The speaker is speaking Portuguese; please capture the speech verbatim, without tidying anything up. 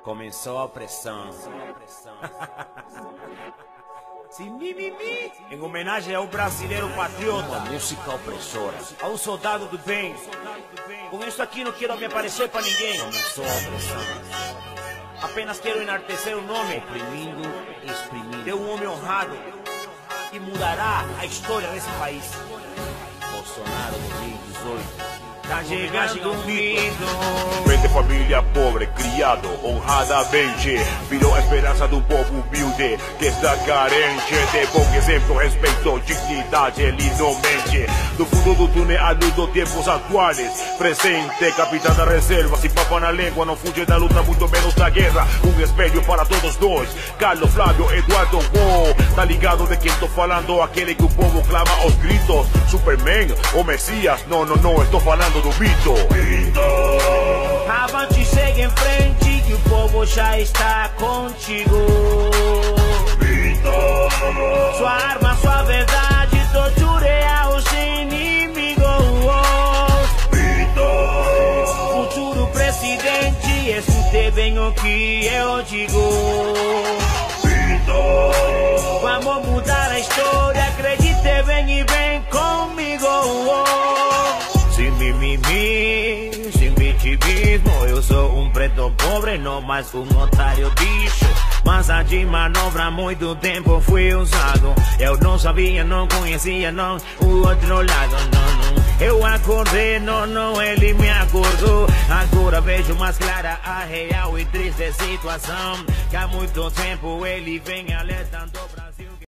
Começou a pressão. Sim, mimimi. Em homenagem ao brasileiro patriota, música opressora, ao soldado do bem. Com isso aqui não quero me aparecer pra ninguém. Começou a pressão. Apenas quero enaltecer o nome, oprimindo, exprimindo, de um homem honrado que mudará a história desse país. Bolsonaro dois mil e dezoito. Tá chegando um mito. Vem de família pobre, criado honradamente, virou a esperança do povo humilde que está carente de bom exemplo, respeito, dignidade, ele não mente. Do fundo do túnel à luz dos tempos atuais, presente, capitão da reserva, se papa na língua, não fuge da luta, muito menos da guerra. Um espelho para todos nós, Carlos Flávio, Eduardo Wow. Tá ligado de quem tô falando, aquele que o povo clama aos gritos. Superman, o Messias, não, não, não, estou falando do Vito. Avante, segue em frente, que o povo já está contigo. Vito. Sua arma, sua verdade, torture aos inimigos. Vito. Futuro presidente, escute bem o que eu digo. Vito. Vamos mudar a história, acredite bem e vem comigo. Sem mimimi, sem vitimismo, eu sou um preto pobre, não mais um otário bicho. Massa de manobra, muito tempo fui usado. Eu não sabia, não conhecia, não, o outro lado, não, não. Eu acordei, não, não, ele me acordou. Agora vejo mais clara a real e triste situação, que há muito tempo ele vem alertando o Brasil.